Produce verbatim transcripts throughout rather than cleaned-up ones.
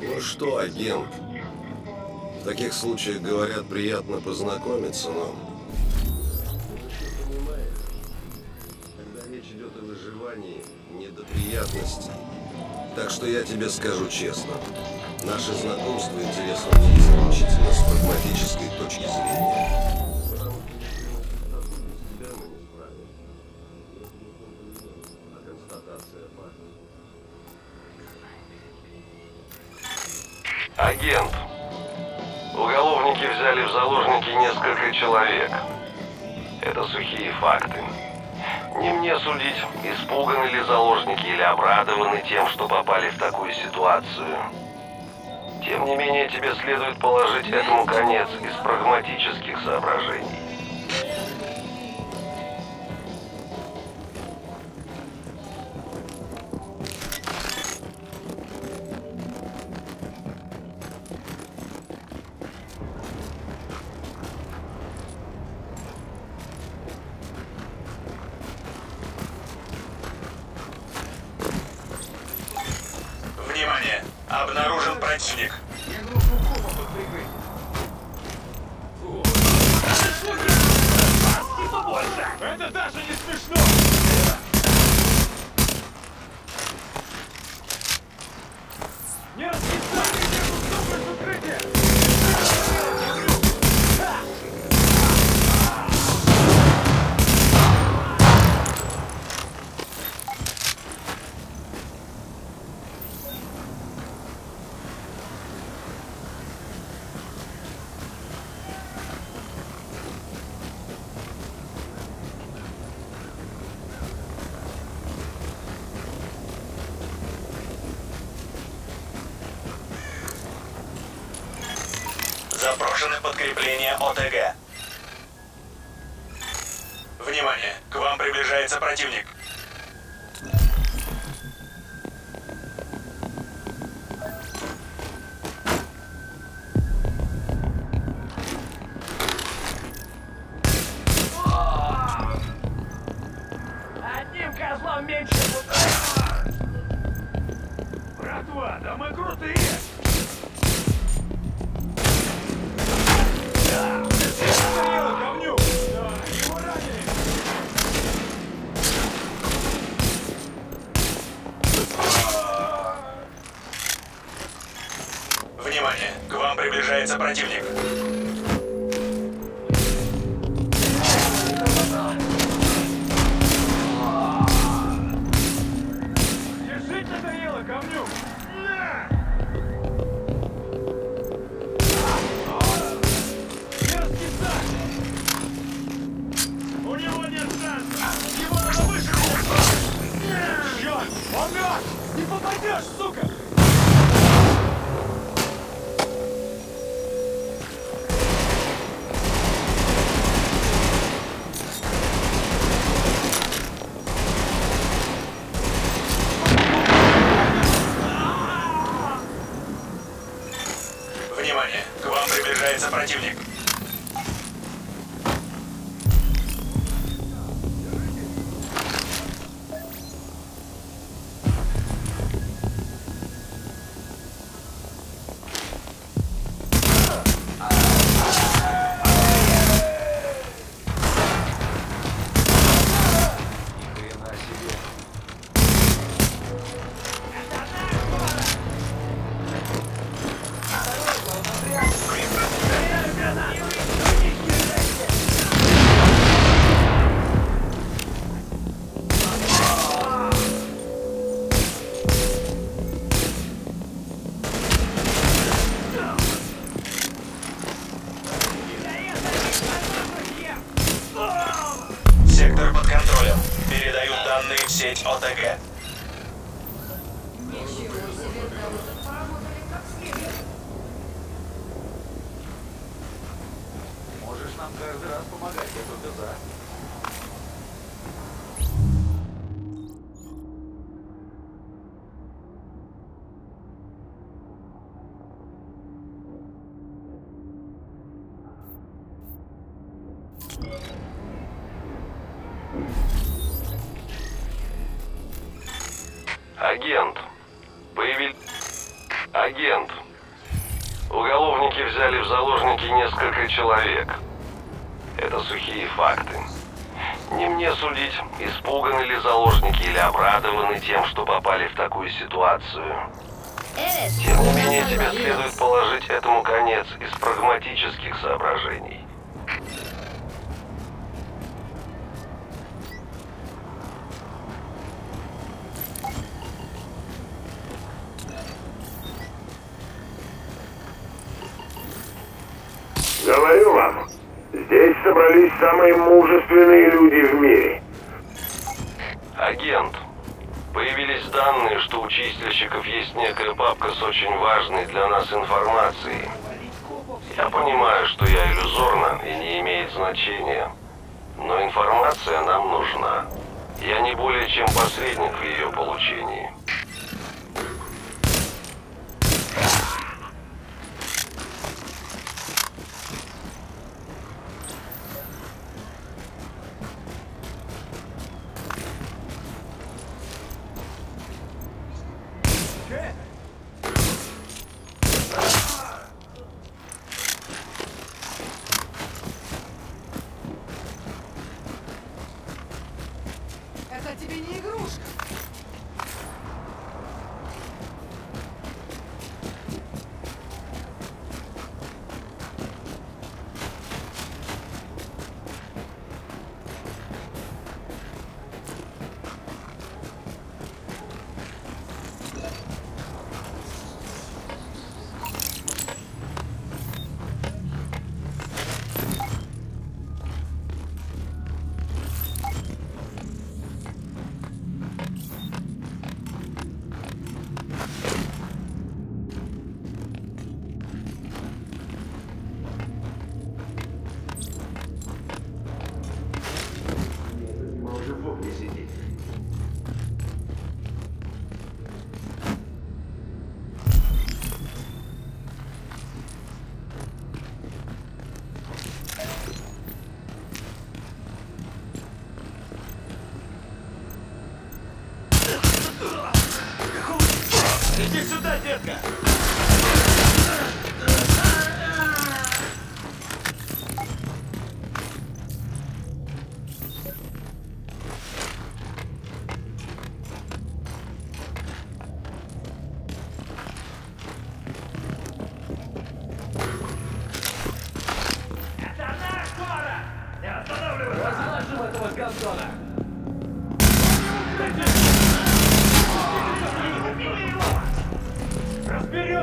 Ну что, агент? В таких случаях говорят, приятно познакомиться, но... Когда речь идет о выживании, не до приятностей. Так что я тебе скажу честно. Наше знакомство интересно мне исключительно с прагматической точки зрения. Агент, уголовники взяли в заложники несколько человек. Это сухие факты. Не мне судить, испуганы ли заложники или обрадованы тем, что попали в такую ситуацию. Тем не менее, тебе следует положить этому конец из прагматических соображений. Внимание! Обнаружен противник. Это даже не смешно! Не раскисай! Стопай в укрытие! Запрошены подкрепления ОТГ. Внимание! К вам приближается противник. Одним козлом меньше! Братва, да мы крутые! Внимание! К вам приближается противник. Держите надоело, говнюк! Не раскисай! У него нет шанса! Его надо вышибить! Черт! Он мертв! Не попадешь, сука! Внимание! К вам приближается противник. Сектор под контролем. Передаю данные в сеть ОТГ. Можешь нам каждый раз помогать, я только за. Агент, появились... Агент, уголовники взяли в заложники несколько человек. Это сухие факты. Не мне судить, испуганы ли заложники или обрадованы тем, что попали в такую ситуацию. Тем не менее, тебе следует положить этому конец из прагматических соображений. Говорю вам, здесь собрались самые мужественные люди в мире. Агент, появились данные, что у чистильщиков есть некая папка с очень важной для нас информацией. Я понимаю, что я иллюзорна и не имеет значения, но информация нам нужна. Я не более чем посредник в ее получении. Это тебе не игрушка. Иди сюда, детка! Это наш город! Не останавливайся! Разложим этого гандона! Разбери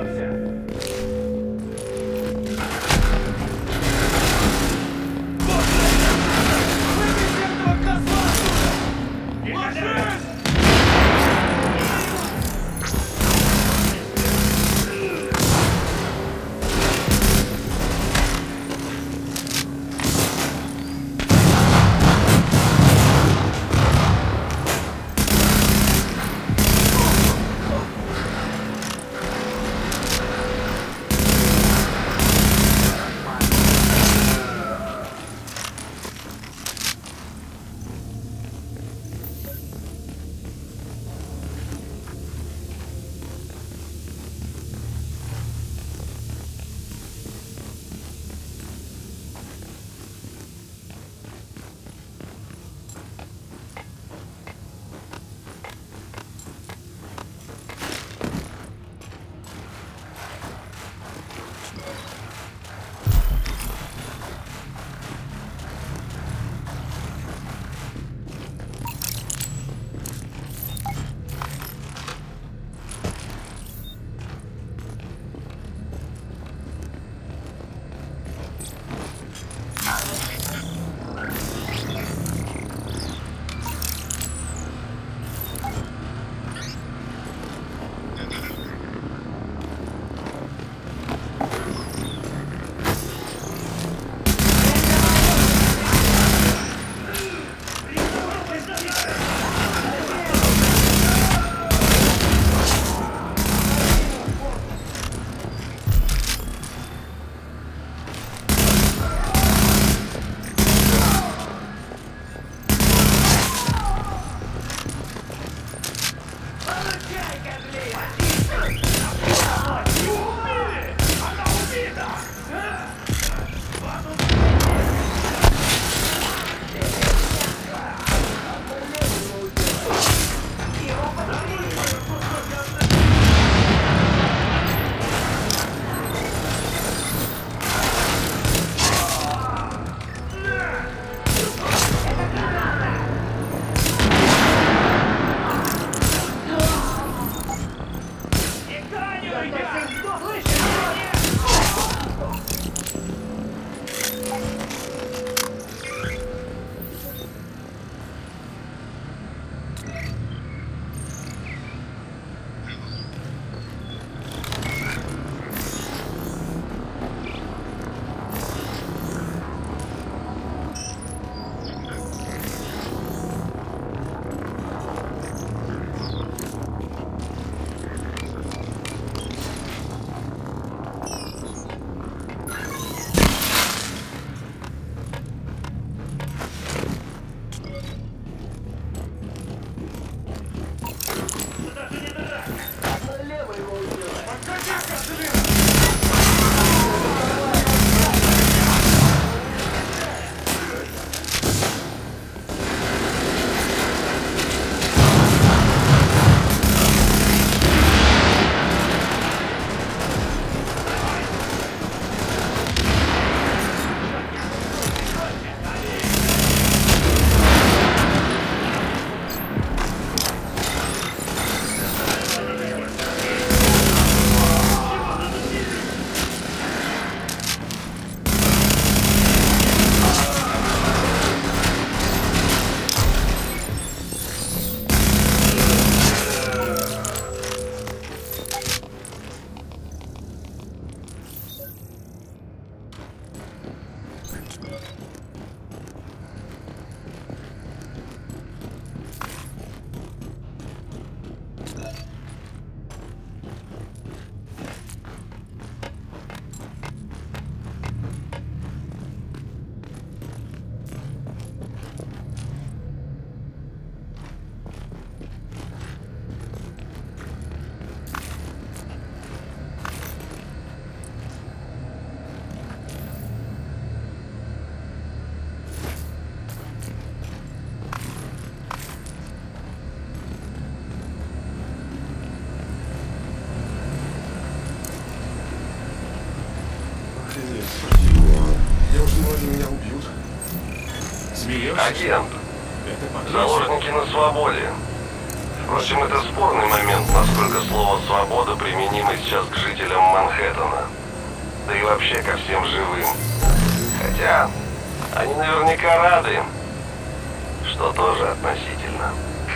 Я уж думал, они меня убьют. Смеешься? Агент, Это подлец. заложники на свободе. Впрочем, это спорный момент, насколько слово «свобода» применимо сейчас к жителям Манхэттена. Да и вообще ко всем живым. Хотя, они наверняка рады, что тоже относительно.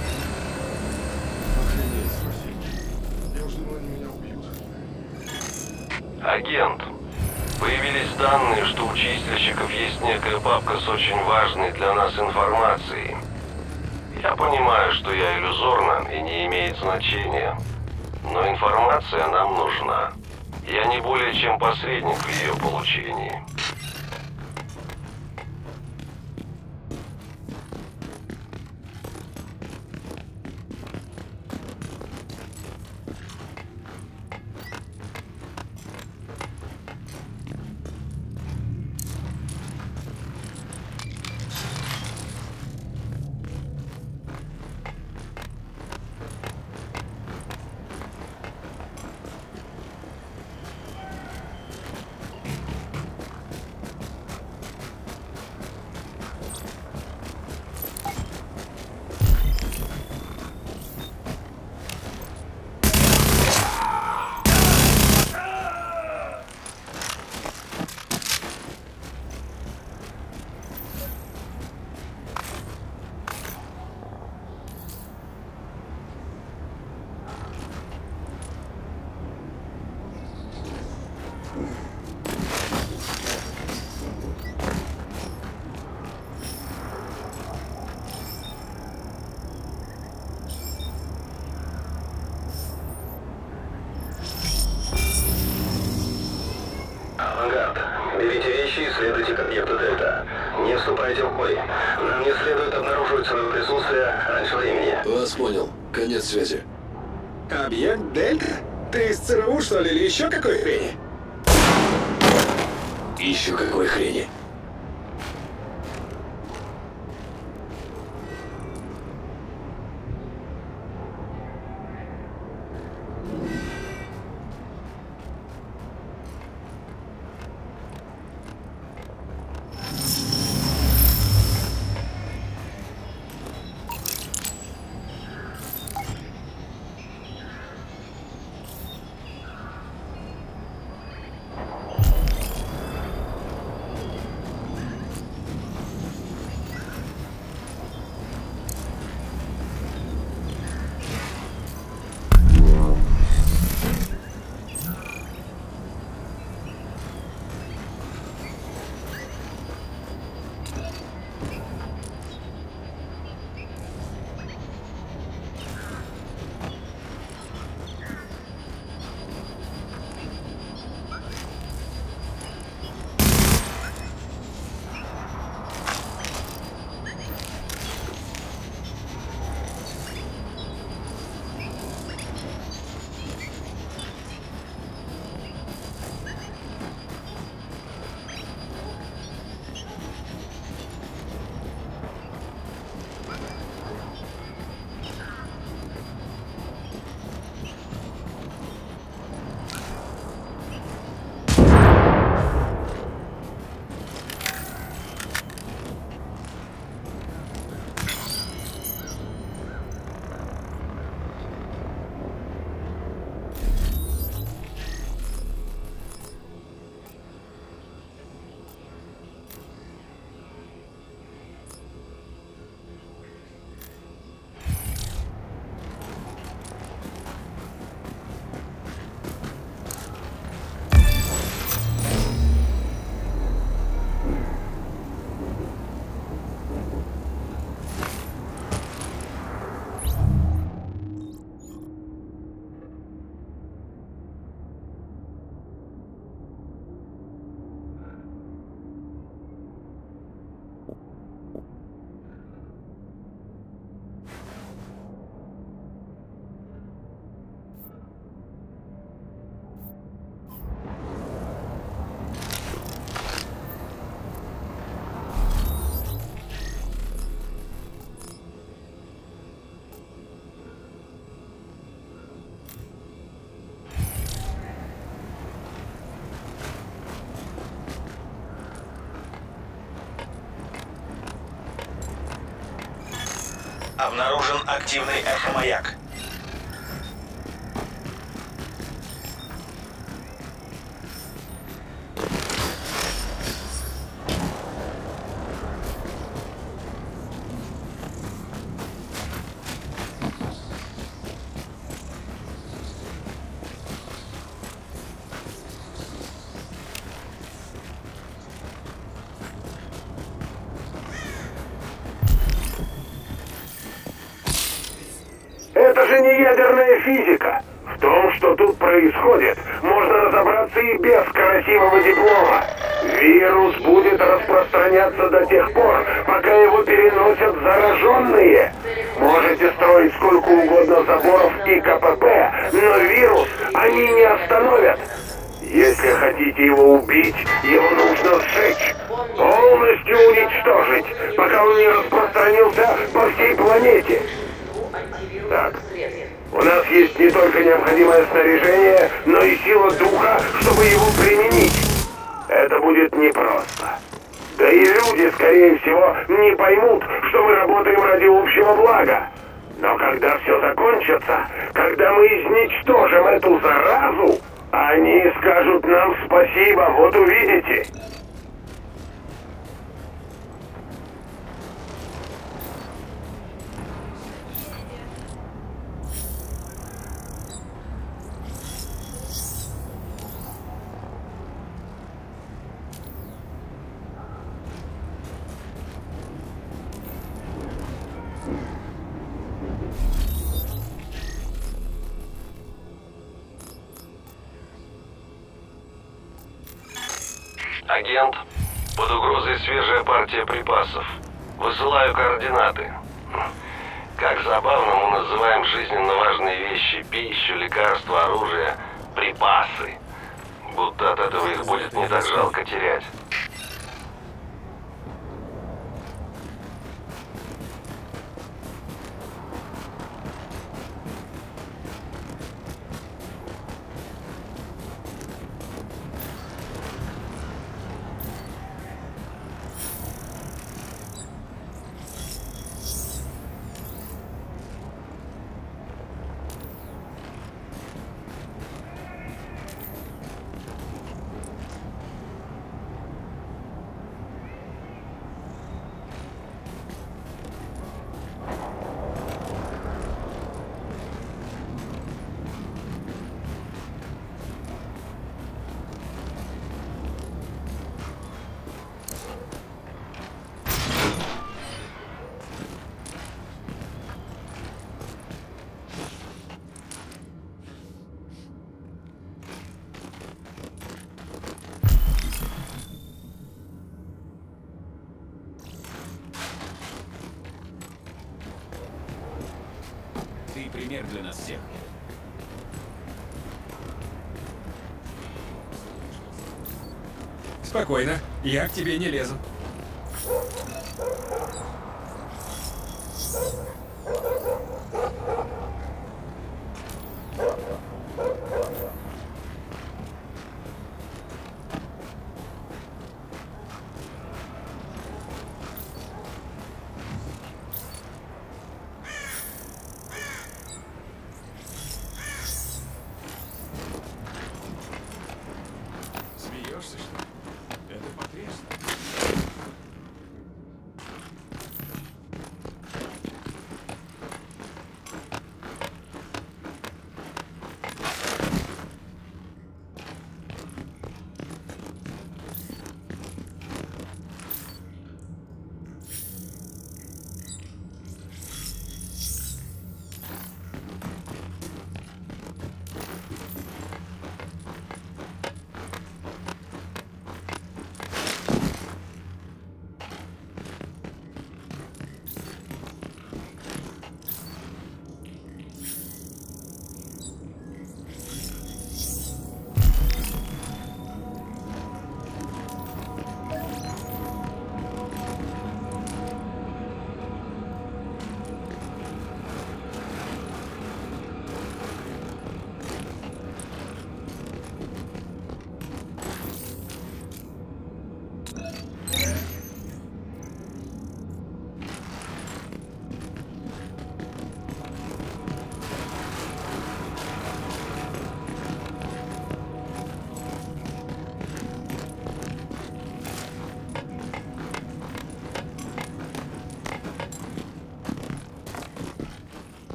Охренеть, слушай. Я уж думал, они меня убьют. Агент, появились данные, что у чистильщиков есть некая папка с очень важной для нас информацией. Я понимаю, что я иллюзорна и не имеет значения, но информация нам нужна. Я не более чем посредник в ее получении. Авангард, берите вещи и следуйте к объекту Дельта. Не вступайте в бой. Нам не следует обнаруживать свое присутствие раньше времени. Вас понял. Конец связи. Объект Дельта? Ты из ЦРУ, что ли, или еще какой хрени? Еще какой хрени? Обнаружен активный эхомаяк. Это же не ядерная физика. В том, что тут происходит, можно разобраться и без красивого диплома. Вирус будет распространяться до тех пор, пока его переносят зараженные. Можете строить сколько угодно заборов и КПП, но вирус они не остановят. Если хотите его убить, его нужно сжечь. Полностью уничтожить, пока он не распространился по всей планете. Так, у нас есть не только необходимое снаряжение, но и сила духа, чтобы его применить. Это будет непросто. Да и люди, скорее всего, не поймут, что мы работаем ради общего блага. Но когда все закончится, когда мы изничтожим эту заразу, они скажут нам спасибо, вот увидите. Агент, под угрозой свежая партия припасов. Высылаю координаты. Как забавно мы называем жизненно важные вещи: пищу, лекарства, оружие, припасы. Будто от этого их будет не так жалко терять. Ты пример для нас всех. Спокойно, я к тебе не лезу. Смеешься, что ли? Это потрясно.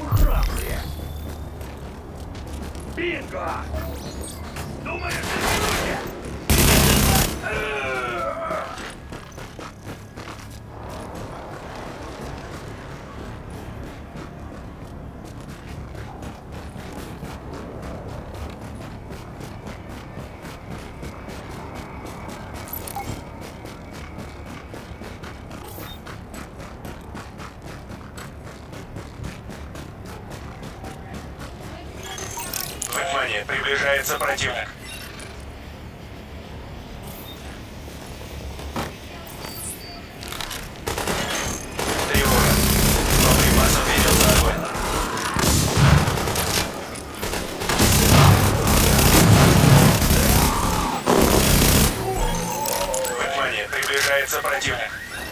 вы храбрые! Бинго! Думаешь, ты Внимание, приближается противник. Тревога. По припасам ведется огонь. Внимание, приближается противник.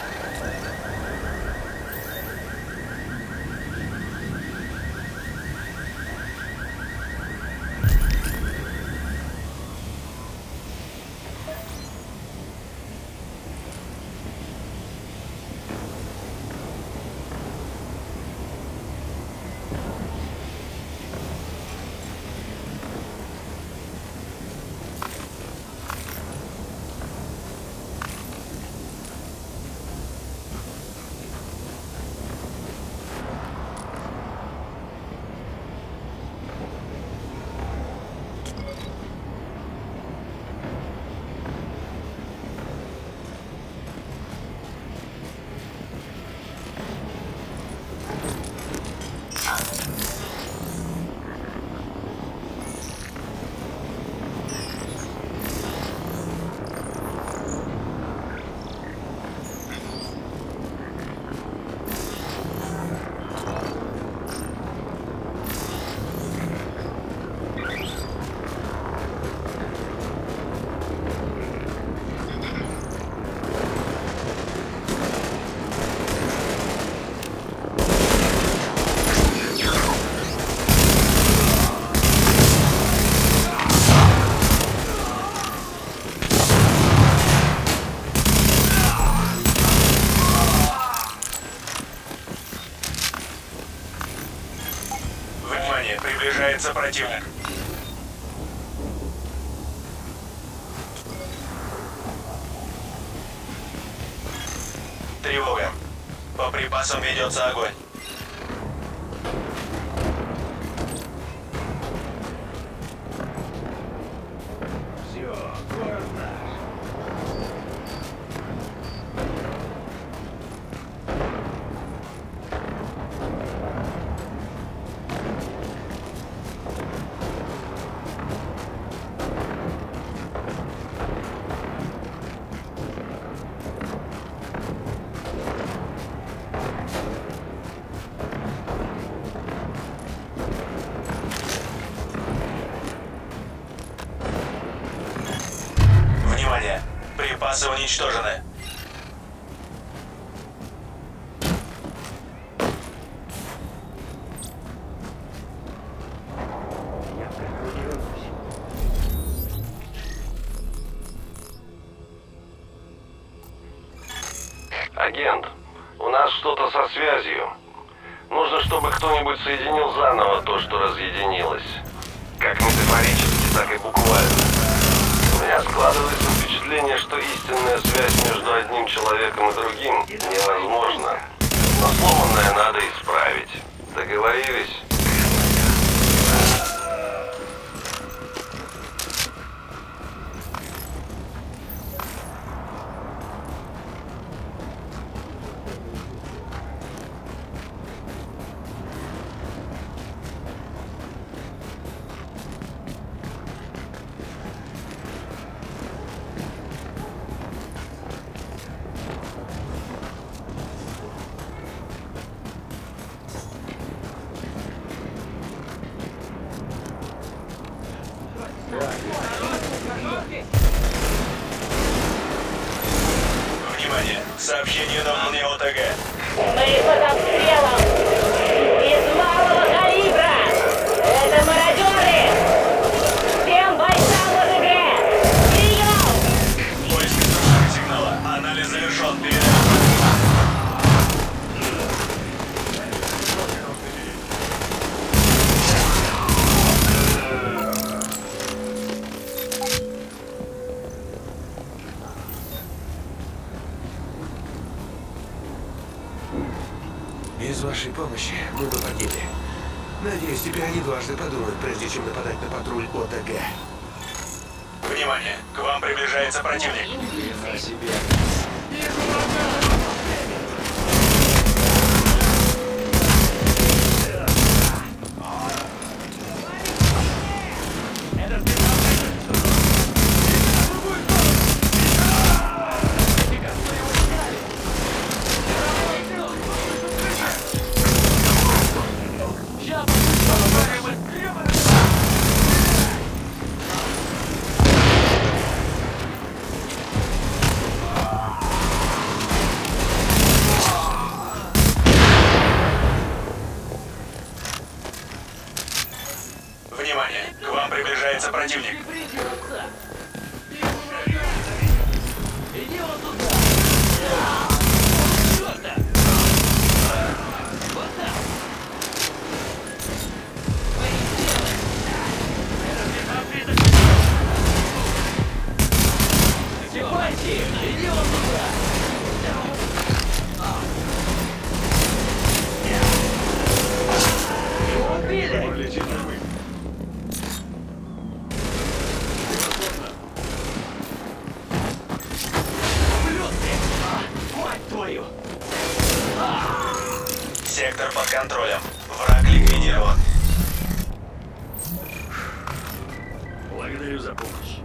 Приближается противник. Тревога. По припасам ведется огонь. все, город наш. Внимание! Припасы уничтожены. Агент, у нас что-то со связью. Нужно, чтобы кто-нибудь соединил заново то, что разъединилось. Как метафорически, так и буквально. У меня складывается впечатление, что истинная связь между одним человеком и другим невозможна. Но сломанное надо исправить. Договорились? Внимание! Сообщение на волне ОТГ. Мы под обстрелом! Из малого калибра! Это мародеры! Всем бойцам ОТГ! Прием! Поиск источника сигнала. Анализ завершен. Передаю. Без вашей помощи мы бы погибли. Надеюсь, теперь они дважды подумают, прежде чем нападать на патруль ОТГ. Внимание! К вам приближается противник. Хрена себе. Внимание! К вам приближается противник. Иди вот туда! Чёрта! Вот так! Засыпайте! Иди вот туда! Его убили! Сектор под контролем. Враг ликвидирован. Благодарю за помощь.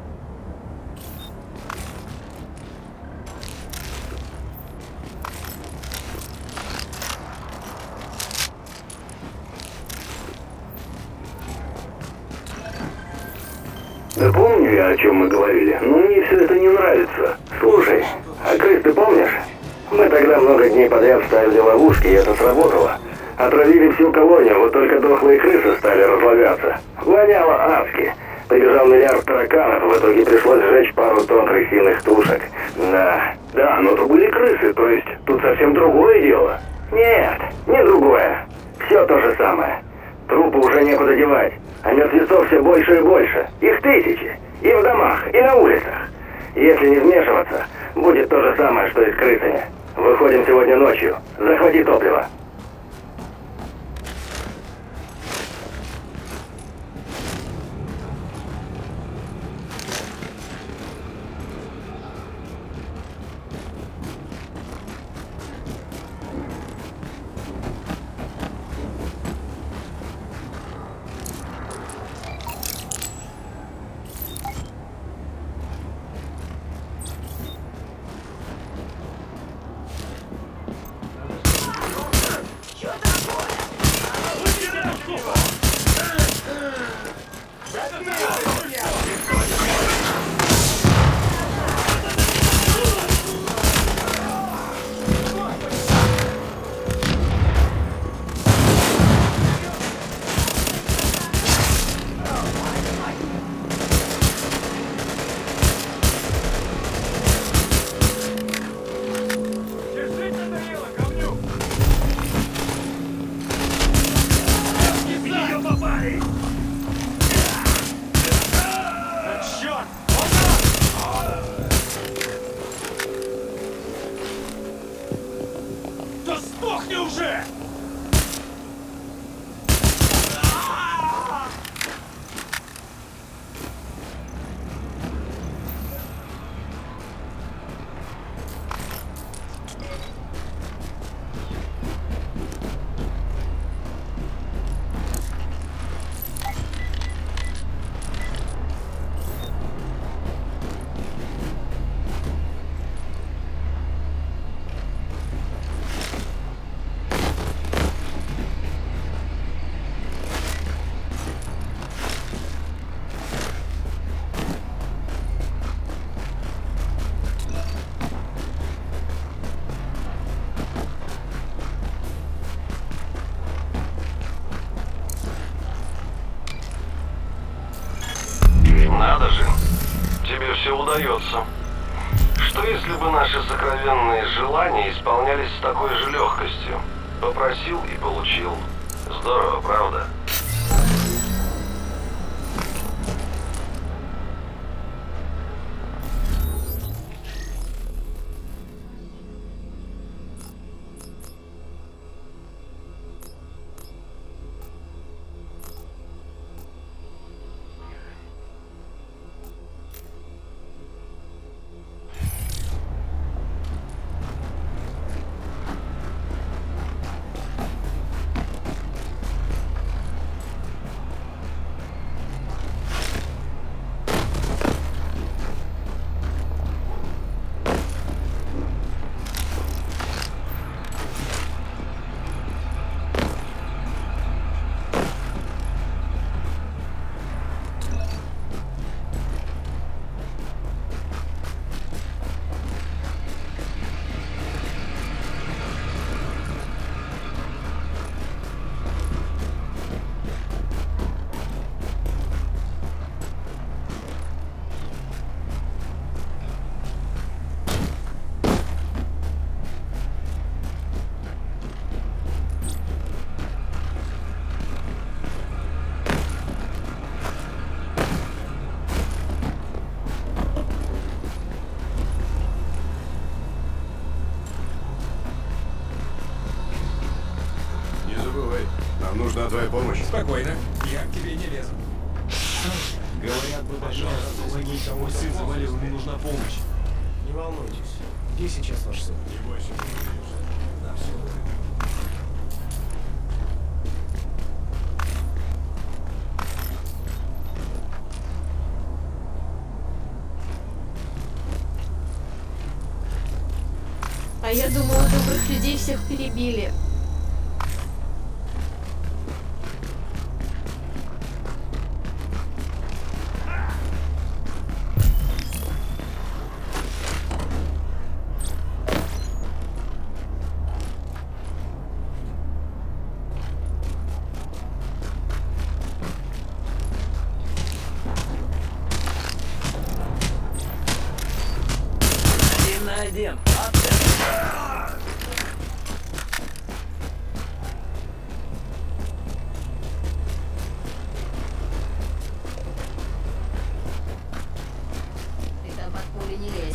Да помню я, о чем мы говорили, но мне все это не нравится. Слушай, а крыс ты помнишь? Мы тогда много дней подряд ставили ловушки, и это сработало. Отравили всю колонию, вот только дохлые крысы стали разлагаться. Воняло адски. Прибежал миллиард тараканов, в итоге пришлось сжечь пару тонн крысиных тушек. Да, да, но то были крысы, то есть тут совсем другое дело. Нет, не другое. Все то же самое. Трупы уже некуда девать, а мертвецов все больше и больше. Их тысячи. И в домах, и на улицах. Если не вмешиваться, будет то же самое, что и с крысами. Выходим сегодня ночью. Захвати топливо. Да сдохни уже! Надо же, тебе все удается. Что если бы наши сокровенные желания исполнялись с такой же легкостью? Попросил и получил. Здорово, правда? Нам нужна твоя помощь. Спокойно, я к тебе не лезу. Говорят, вы пожалуйста, звоните, мой сын заболел, ему нужна помощь. Не волнуйтесь. Где сейчас ваш сын? Не бойся, не боишься. Да, все. А я думала, добрых людей всех перебили. Один на один. Ты там под пули не лезь.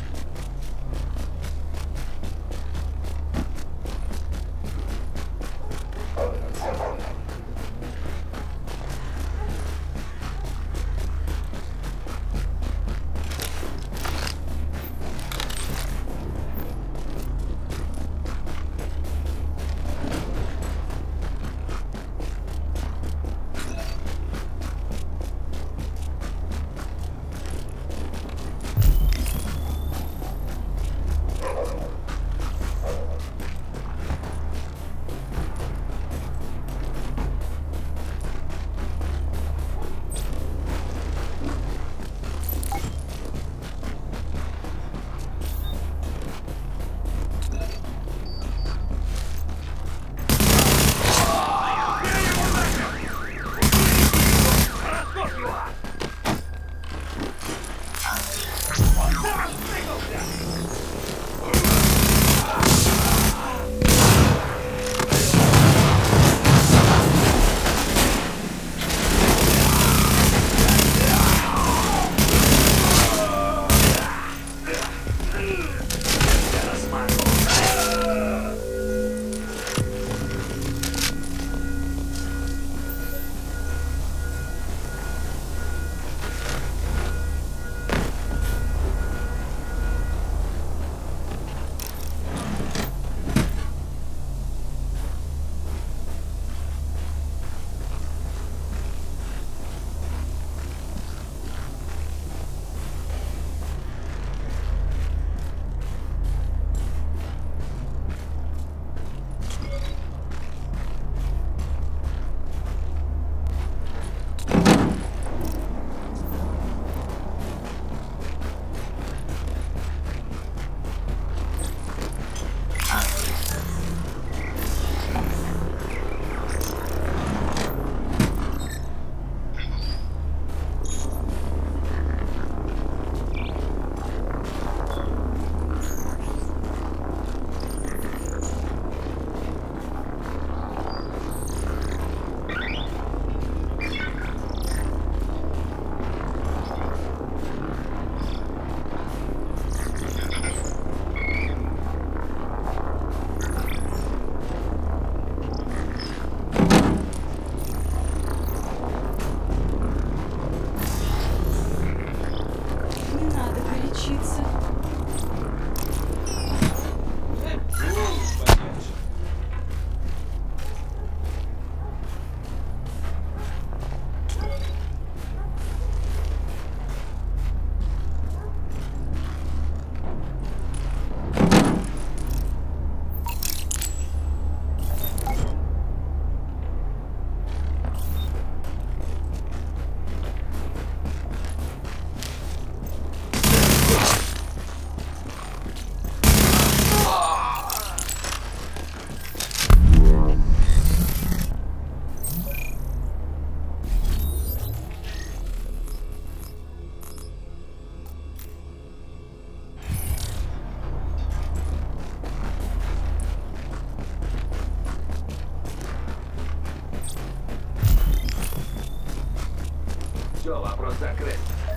Все, вопрос закрыт.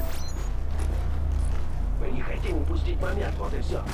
Мы не хотим упустить момент, вот и все.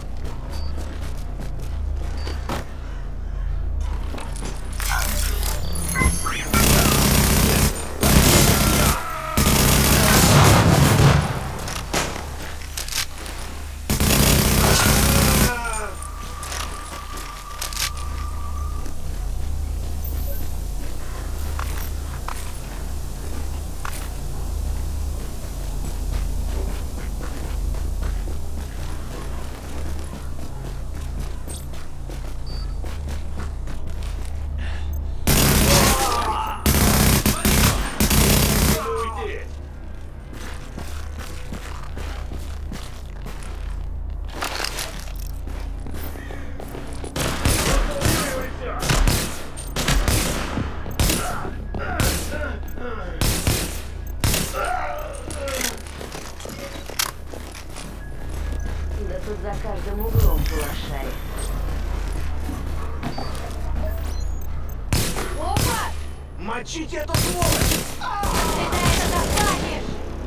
Мочите эту сволочь! Ты за это заплатишь!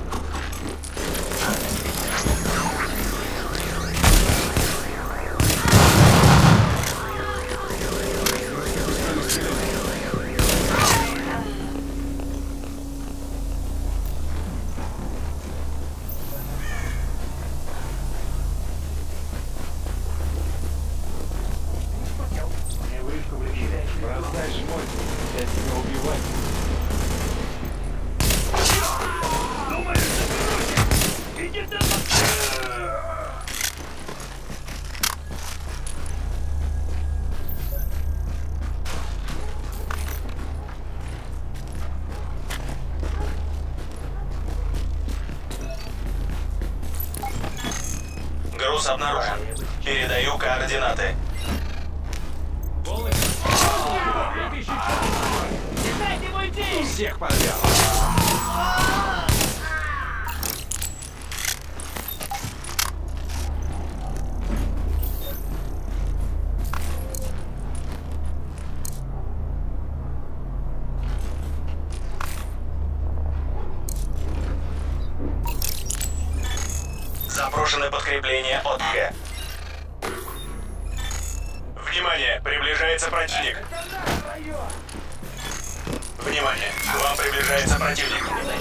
Бросай шмоть, я тебя убивать. Думаешь, заберусь? Иди ты на... Груз обнаружен. Передаю координаты. Дайте мой день! Всех подряд. Запрошено подкрепление от Г. Внимание, приближается противник. Внимание, к вам приближается противник.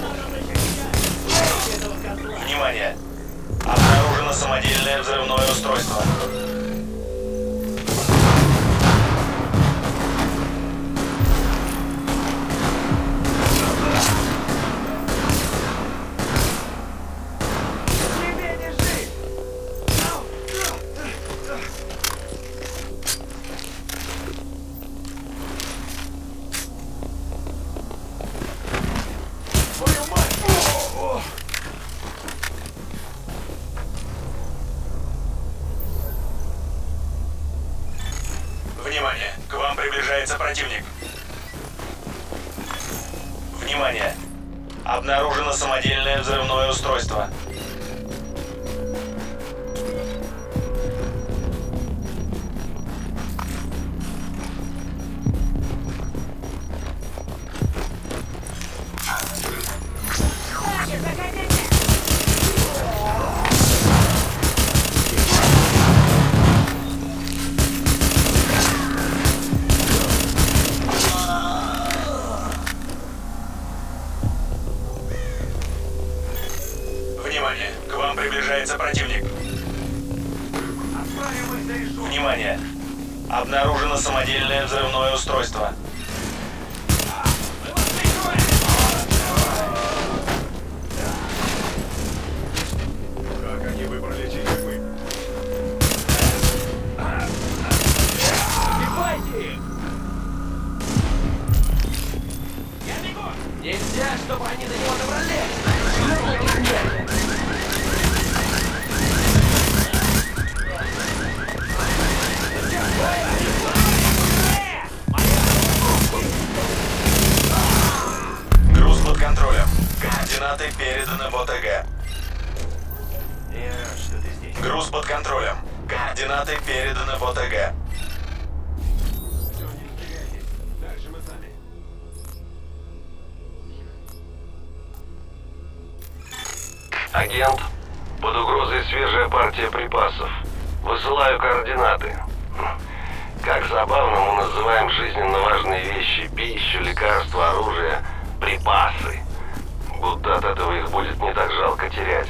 Внимание, обнаружено самодельное взрывное устройство. Внимание, к вам приближается противник. Внимание, обнаружено самодельное взрывное устройство. Внимание, к вам приближается противник. Внимание, обнаружено самодельное взрывное устройство. Как они выбрали чьи? Убивайте их! Я бегу! Нельзя, чтобы они до него добрались! Груз под контролем. Координаты переданы в ОТГ. Я рад, что ты здесь. Груз под контролем. Координаты переданы в ОТГ. Все, не теряйтесь. Дальше мы сами. Агент, под угрозой свежая партия припасов. Высылаю координаты. Как забавно мы называем жизненно важные вещи: пищу, лекарства, оружие, припасы. Будто от этого их будет не так жалко терять.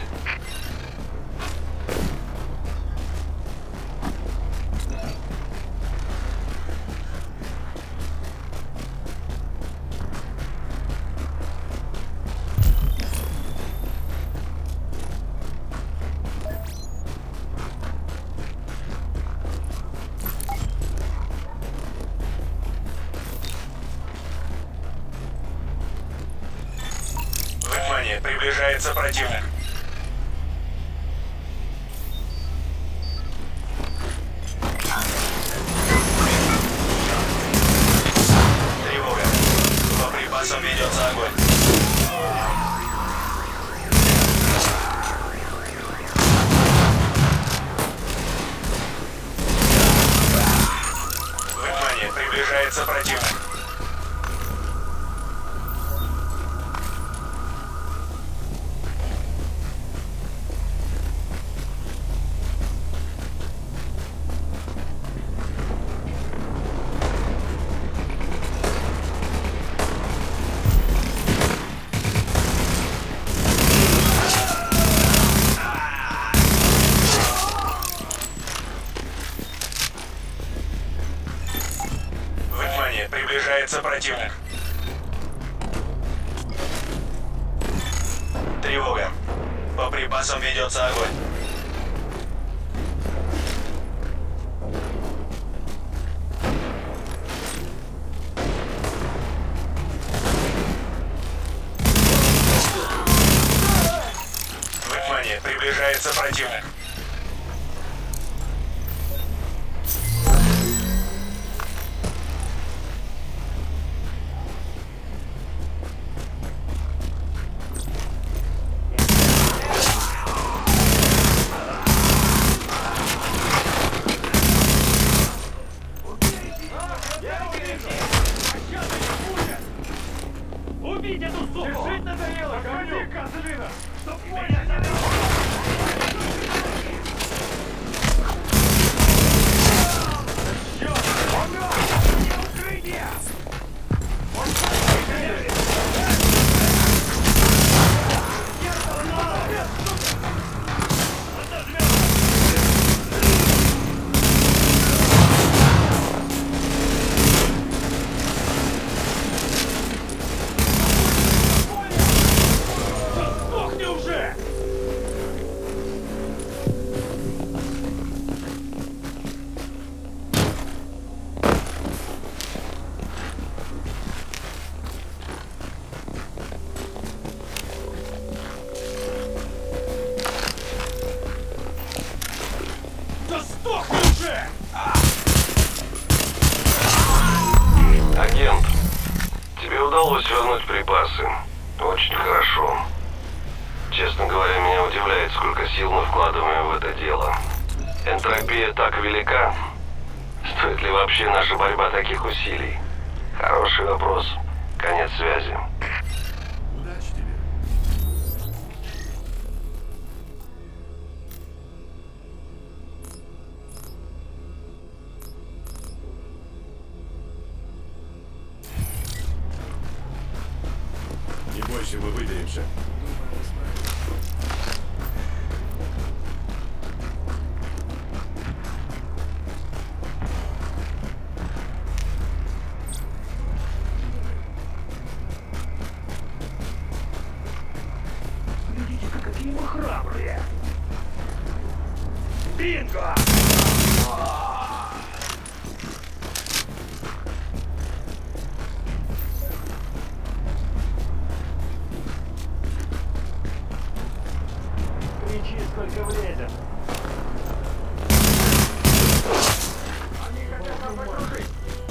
Внимание, приближается противник. Тревога. По припасам ведется огонь. Внимание, приближается противник. противник. Тревога. По припасам ведется огонь. Внимание, приближается противник. Убить эту суку! Держить надоело! Ходи, козлина! Чтоб понял! Черт! Он мертв! Не укрытие! Он погиб! Агент, тебе удалось вернуть припасы. Очень хорошо. Честно говоря, меня удивляет, сколько сил мы вкладываем в это дело. Энтропия так велика. Стоит ли вообще наша борьба таких усилий? Хороший вопрос. Конец связи. Удачи тебе. Не бойся, мы выберемся. Видите-ка, какие мы храбрые! Бинго! Кричи, сколько влезет! Они хотят нас окружить!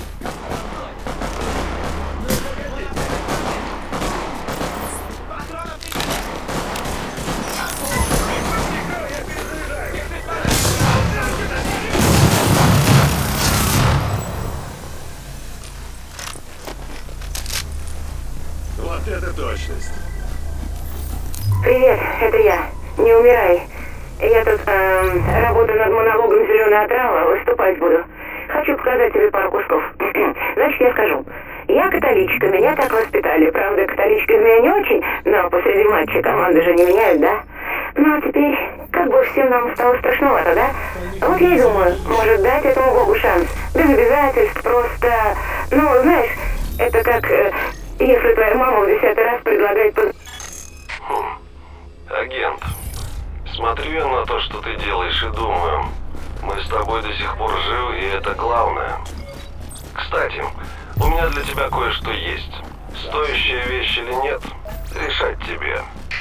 Вот это точность. Привет, это я. Не умирай. Я тут эм, работаю над монологом «Зеленая трава», выступать буду. Хочу показать тебе пару кусков. Значит, я скажу. Я католичка, меня так воспитали. Правда, католичка из меня не очень, но посреди матча команды же не меняют, да? Ну, а теперь, как бы всем нам стало страшновато, да? Вот я и думаю, может дать этому богу шанс. Без обязательств, просто... Ну, знаешь, это как... Э, если твоя мама в десятый раз предлагает... Хм. Агент, смотрю я на то, что ты делаешь, и думаю, мы с тобой до сих пор живы, и это главное. Кстати, у меня для тебя кое-что есть. Стоящая вещь или нет, решать тебе.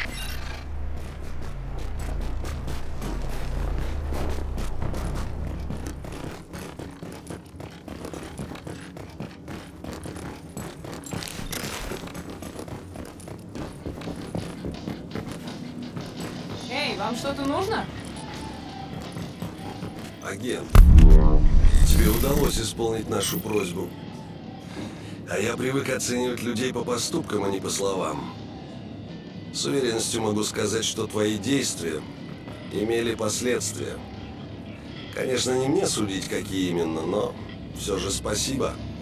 Эй, вам что-то нужно? Агент, тебе удалось исполнить нашу просьбу. А я привык оценивать людей по поступкам, а не по словам. С уверенностью могу сказать, что твои действия имели последствия. Конечно, не мне судить, какие именно, но все же спасибо.